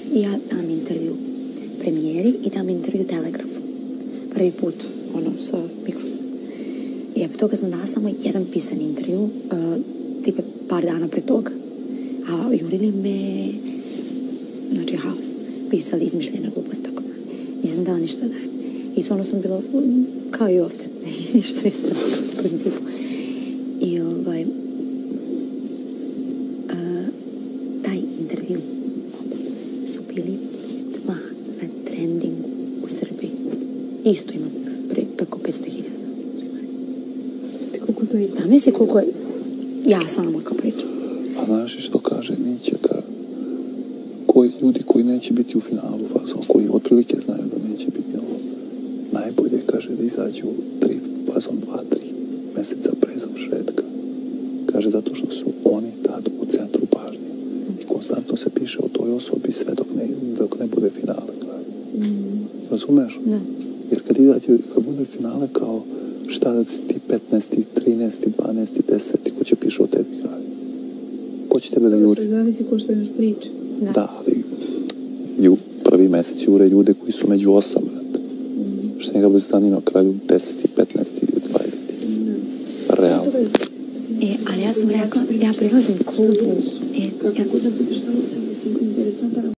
i ja dam intervju premijeri i dam intervju Telegrafu. Prvi put, sa mikrofonom. I ja pre toga sam dala samo jedan pisan intervju, tipa par dana pre toga. A jurili me, znači haos. Pisali izmišljene gluposti, tako da. Nisam dala ništa da dajem. I stvarno sam bila kao i ovdje. Ništa nisam trebala u principu. I taj intervju su bili 2 na trendingu u Srbiji. Isto ima preko 500.000. Koliko to je? Da, misli koliko je ja sama kao pričam. A znaš što kaže Nićeka? Ljudi koji neće biti u finalu fazon, koji otprilike znaju da neće biti najbolje, kaže, da izađu fazon 2-3 meseca pre završetka. Kaže, zato što su oni tad u centru pažnje. I konstantno se piše o toj osobi sve dok ne bude finale. Razumeš? Da. Jer kad bude finale kao šta si ti 15, 13, 12, 10, ko će piše o tebi kraju? Ko će tebe da juri? Zavisi ko što imaš priče. Da, ali prvi mesec jure ljude koji su među 8, brate. Što njega bude stani na kraju 10, 15, 20. Realno. Ali ja sam rekla, ja prilazim klubu. Kako da budeš tamo, sam interesantan